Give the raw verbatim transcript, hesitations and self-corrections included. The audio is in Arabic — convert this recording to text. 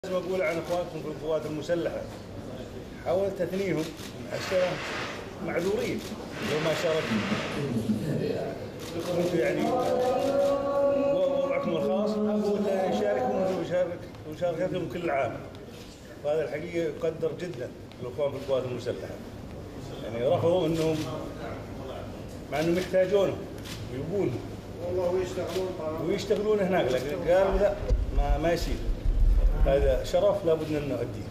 لازم اقول عن اخوانكم في القوات المسلحه، حاولت اثنيهم حتى معذورين لو ما شاركوا. انتم يعني وضعكم الخاص، اقول يشاركون ويشارك ومشاركتهم كل عام، وهذا الحقيقه يقدر جدا الاخوان في القوات المسلحه. يعني رفضوا انهم مع انهم يحتاجونهم ويبونهم والله ويشتغلون ويشتغلون هناك، لكن قالوا لا ما ما يصير. هذا شرف لابد ان نؤديه.